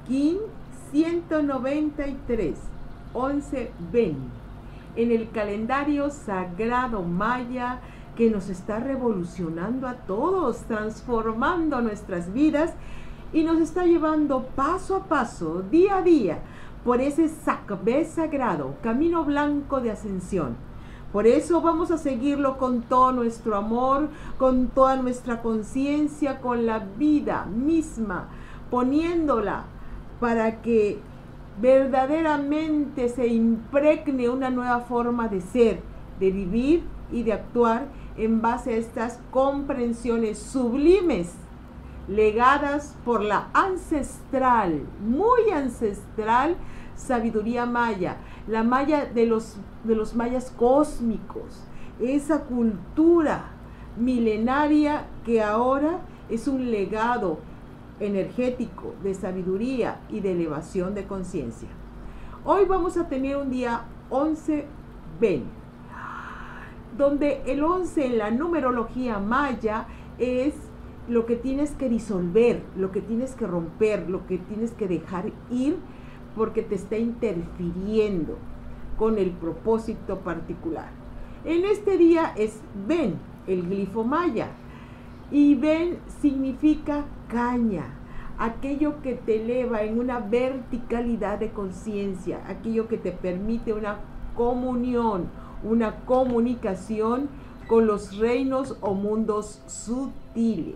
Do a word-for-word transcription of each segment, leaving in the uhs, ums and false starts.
Kin ciento noventa y tres, once Ben, en el calendario sagrado maya que nos está revolucionando a todos, transformando nuestras vidas y nos está llevando paso a paso, día a día, por ese sacbé sagrado, camino blanco de ascensión. Por eso vamos a seguirlo con todo nuestro amor, con toda nuestra conciencia, con la vida misma, poniéndola para que verdaderamente se impregne una nueva forma de ser, de vivir y de actuar en base a estas comprensiones sublimes, legadas por la ancestral, muy ancestral, sabiduría maya, la maya de los, de los mayas cósmicos, esa cultura milenaria que ahora es un legado energético de sabiduría y de elevación de conciencia. Hoy vamos a tener un día once Ben, donde el once en la numerología maya es lo que tienes que disolver, lo que tienes que romper, lo que tienes que dejar ir, porque te está interfiriendo con el propósito particular. En este día es Ben, el glifo maya, y Ben significa caña, aquello que te eleva en una verticalidad de conciencia, aquello que te permite una comunión, una comunicación con los reinos o mundos sutiles.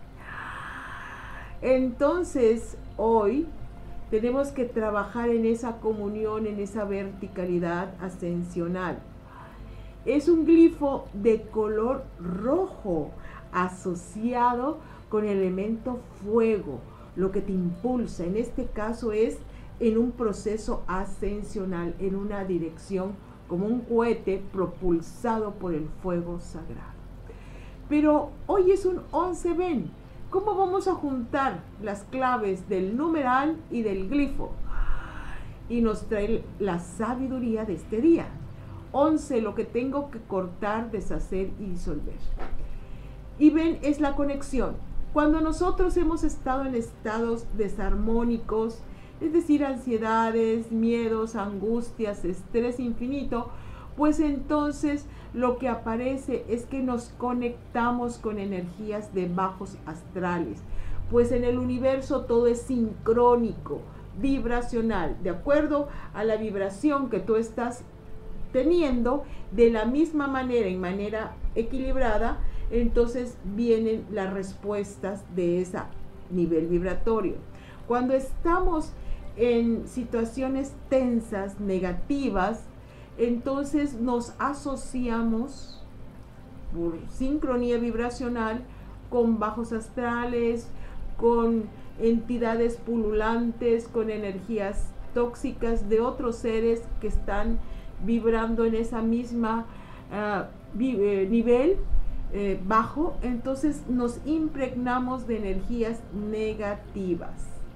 Entonces, hoy tenemos que trabajar en esa comunión, en esa verticalidad ascensional. Es un glifo de color rojo asociado con el elemento fuego, lo que te impulsa. En este caso es en un proceso ascensional, en una dirección como un cohete propulsado por el fuego sagrado. Pero hoy es un once Ben. ¿Cómo vamos a juntar las claves del numeral y del glifo? Y nos trae la sabiduría de este día. once, lo que tengo que cortar, deshacer y disolver. Y Ben es la conexión. Cuando nosotros hemos estado en estados desarmónicos, es decir, ansiedades, miedos, angustias, estrés infinito, pues entonces lo que aparece es que nos conectamos con energías de bajos astrales, pues en el universo todo es sincrónico, vibracional, de acuerdo a la vibración que tú estás teniendo, de la misma manera, en manera equilibrada, entonces vienen las respuestas de ese nivel vibratorio. Cuando estamos en situaciones tensas, negativas, entonces nos asociamos por sincronía vibracional con bajos astrales, con entidades pululantes, con energías tóxicas de otros seres que están vibrando en esa misma uh, vi, eh, nivel eh, bajo. Entonces nos impregnamos de energías negativas.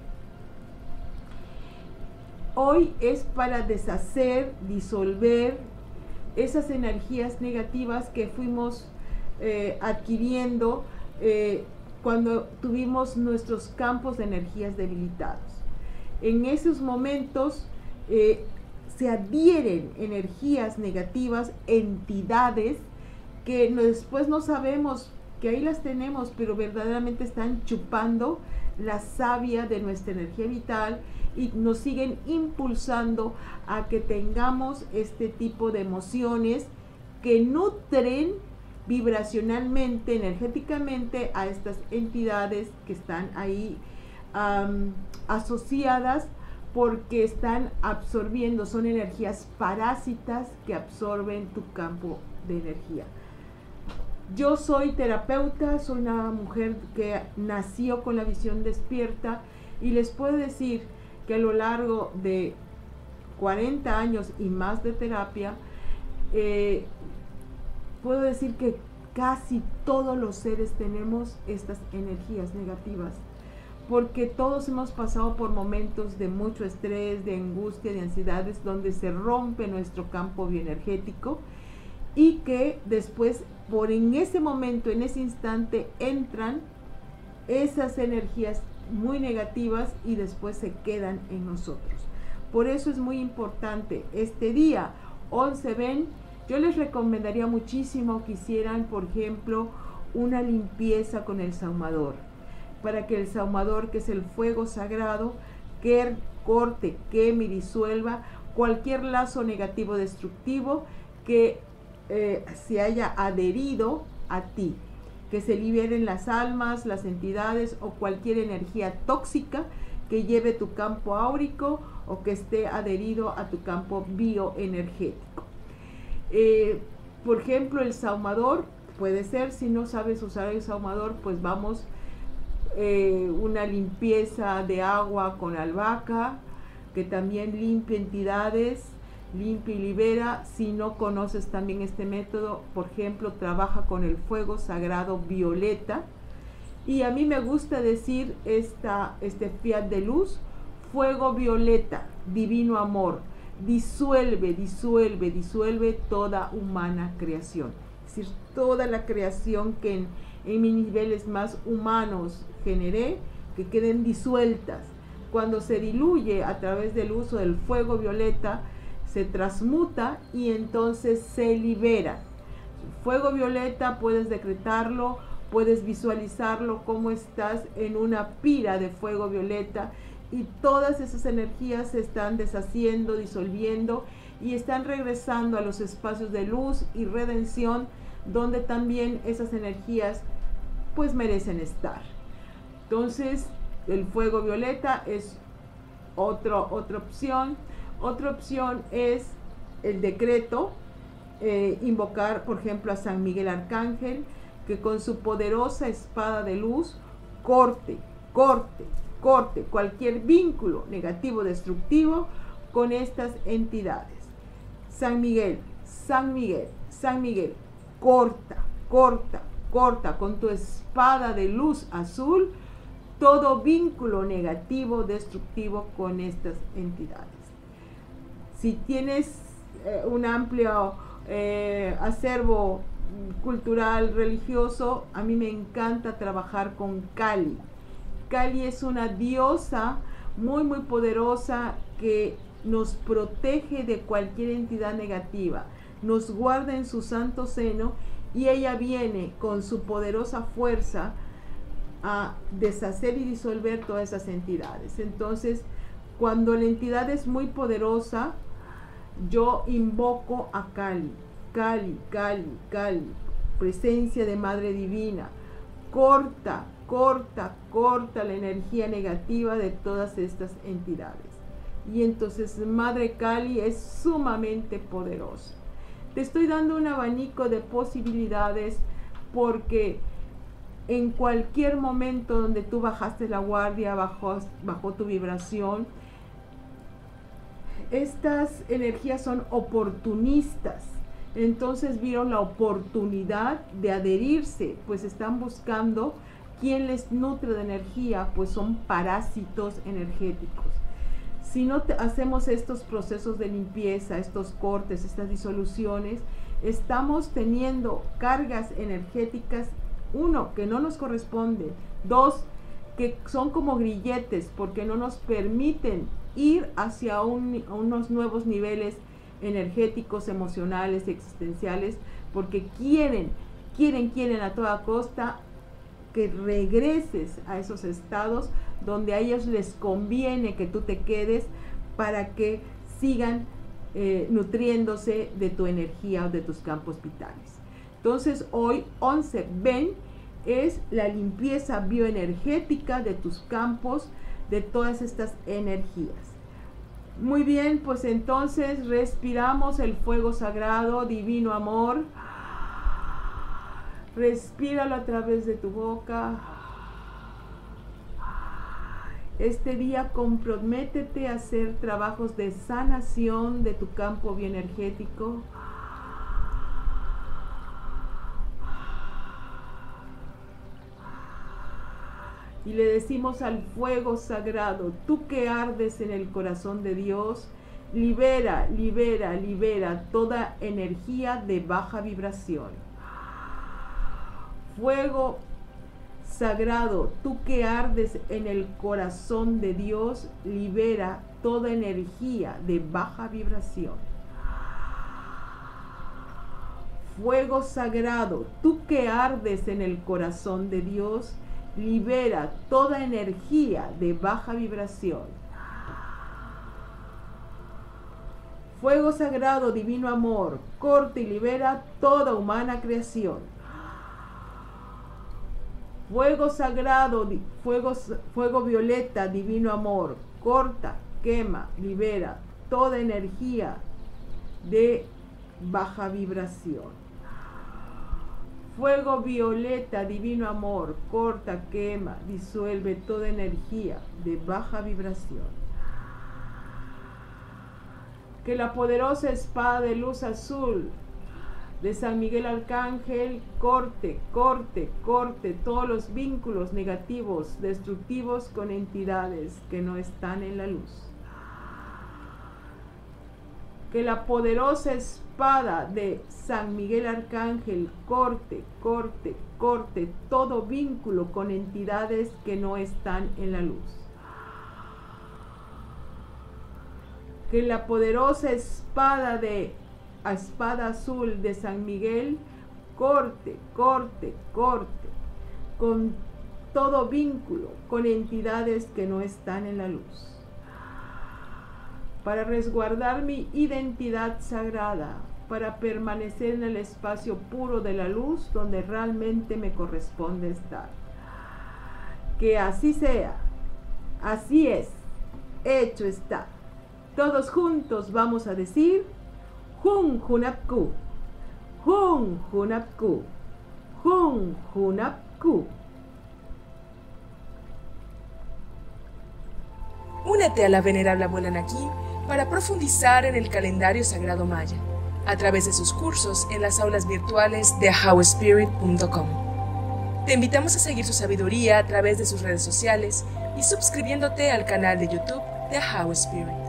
Hoy es para deshacer, disolver esas energías negativas que fuimos eh, adquiriendo eh, cuando tuvimos nuestros campos de energías debilitados. En esos momentos eh, se adhieren energías negativas, entidades que no, después no sabemos que ahí las tenemos, pero verdaderamente están chupando la savia de nuestra energía vital y nos siguen impulsando a que tengamos este tipo de emociones que nutren vibracionalmente, energéticamente a estas entidades que están ahí um, asociadas, porque están absorbiendo, son energías parásitas que absorben tu campo de energía. Yo soy terapeuta, soy una mujer que nació con la visión despierta y les puedo decir que a lo largo de cuarenta años y más de terapia, eh, puedo decir que casi todos los seres tenemos estas energías negativas, porque todos hemos pasado por momentos de mucho estrés, de angustia, de ansiedades, donde se rompe nuestro campo bioenergético y que después, por en ese momento, en ese instante, entran esas energías muy negativas y después se quedan en nosotros. Por eso es muy importante este día once ven. Yo les recomendaría muchísimo que hicieran, por ejemplo, una limpieza con el saumador, para que el saumador, que es el fuego sagrado, que corte, queme y disuelva cualquier lazo negativo destructivo que eh, se haya adherido a ti, que se liberen las almas, las entidades o cualquier energía tóxica que lleve tu campo áurico o que esté adherido a tu campo bioenergético. Eh, por ejemplo, el saumador puede ser, si no sabes usar el saumador, pues vamos, eh, una limpieza de agua con albahaca, que también limpia entidades, limpia y libera. Si no conoces también este método, por ejemplo, trabaja con el fuego sagrado violeta. Y a mí me gusta decir esta, este fiat de luz: fuego violeta, divino amor, disuelve, disuelve, disuelve toda humana creación. Es decir, toda la creación que en, en mis niveles más humanos generé, que queden disueltas. Cuando se diluye a través del uso del fuego violeta, se transmuta y entonces se libera. Fuego violeta puedes decretarlo, puedes visualizarlo como estás en una pira de fuego violeta y todas esas energías se están deshaciendo, disolviendo y están regresando a los espacios de luz y redención, donde también esas energías pues merecen estar. Entonces el fuego violeta es otro, otra opción. Otra opción es el decreto, eh, invocar por ejemplo a San Miguel Arcángel, que con su poderosa espada de luz corte, corte, corte cualquier vínculo negativo, destructivo con estas entidades. San Miguel, San Miguel, San Miguel, corta, corta, corta con tu espada de luz azul todo vínculo negativo, destructivo con estas entidades. Si tienes eh, un amplio eh, acervo cultural, religioso, a mí me encanta trabajar con Kali. Kali es una diosa muy muy poderosa que nos protege de cualquier entidad negativa, nos guarda en su santo seno y ella viene con su poderosa fuerza a deshacer y disolver todas esas entidades. Entonces, cuando la entidad es muy poderosa, yo invoco a Kali, Kali, Kali, Kali, presencia de Madre Divina, corta, corta, corta la energía negativa de todas estas entidades. Y entonces Madre Kali es sumamente poderosa. Te estoy dando un abanico de posibilidades porque en cualquier momento donde tú bajaste la guardia, bajó, bajó tu vibración, estas energías son oportunistas. Entonces vieron la oportunidad de adherirse, pues están buscando quién les nutre de energía, pues son parásitos energéticos. Si no te, hacemos estos procesos de limpieza, estos cortes, estas disoluciones, estamos teniendo cargas energéticas, uno, que no nos corresponden, dos, que son como grilletes porque no nos permiten ir hacia un, unos nuevos niveles energéticos, emocionales, existenciales, porque quieren, quieren, quieren a toda costa que regreses a esos estados donde a ellos les conviene que tú te quedes para que sigan eh, nutriéndose de tu energía o de tus campos vitales. Entonces hoy once ven es la limpieza bioenergética de tus campos, de todas estas energías. Muy bien, pues entonces respiramos el fuego sagrado, divino amor. Respíralo a través de tu boca. Este día comprométete a hacer trabajos de sanación de tu campo bioenergético. Y le decimos al fuego sagrado: tú que ardes en el corazón de Dios, libera, libera, libera toda energía de baja vibración. Fuego sagrado, tú que ardes en el corazón de Dios, libera toda energía de baja vibración. Fuego sagrado, tú que ardes en el corazón de Dios, libera toda energía de baja vibración. Fuego sagrado, divino amor, corta y libera toda humana creación. Fuego sagrado, fuego, fuego violeta, divino amor, corta, quema, libera toda energía de baja vibración. Fuego violeta, divino amor, corta, quema, disuelve toda energía de baja vibración. Que la poderosa espada de luz azul de San Miguel Arcángel corte, corte, corte todos los vínculos negativos, destructivos con entidades que no están en la luz. Que la poderosa espada de San Miguel Arcángel corte, corte, corte todo vínculo con entidades que no están en la luz. Que la poderosa espada de espada azul de San Miguel corte, corte, corte con todo vínculo con entidades que no están en la luz. Para resguardar mi identidad sagrada, para permanecer en el espacio puro de la luz donde realmente me corresponde estar. Que así sea, así es, hecho está. Todos juntos vamos a decir Jun Junapku, Jun Junapku, Jun Junapku. Únete a la venerable abuela Naquín para profundizar en el calendario sagrado maya, a través de sus cursos en las aulas virtuales de how spirit punto com. Te invitamos a seguir su sabiduría a través de sus redes sociales y suscribiéndote al canal de YouTube de How Spirit.